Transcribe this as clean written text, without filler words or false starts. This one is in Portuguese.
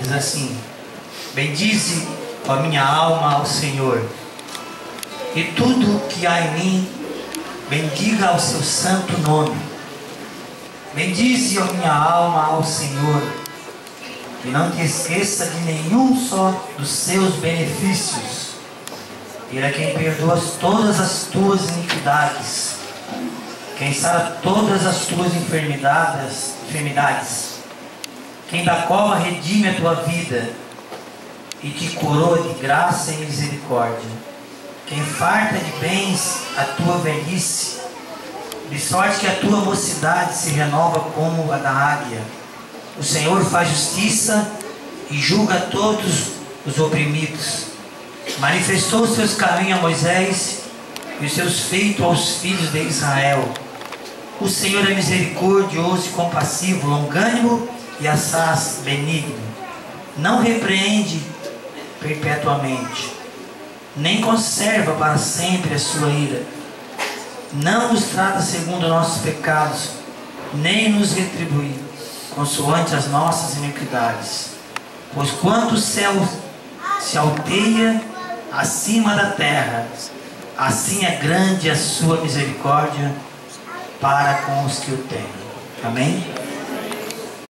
Diz assim: bendize, ó minha alma, ao Senhor, e tudo que há em mim, bendiga ao seu santo nome. Bendize, ó minha alma, ao Senhor, e não te esqueça de nenhum só dos seus benefícios. Ele é quem perdoa todas as tuas iniquidades, quem sara todas as tuas enfermidades, quem da cova redime a tua vida e te coroa de graça e misericórdia, quem farta de bens a tua velhice, de sorte que a tua mocidade se renova como a da águia. O Senhor faz justiça e julga todos os oprimidos. Manifestou os seus caminhos a Moisés e os seus feitos aos filhos de Israel. O Senhor é misericordioso e compassivo, longânimo e assaz benigno. Não repreende perpetuamente, nem conserva para sempre a sua ira. Não nos trata segundo nossos pecados, nem nos retribui consoante as nossas iniquidades. Pois quanto o céu se alteia acima da terra, assim é grande a sua misericórdia para com os que o temem. Amém?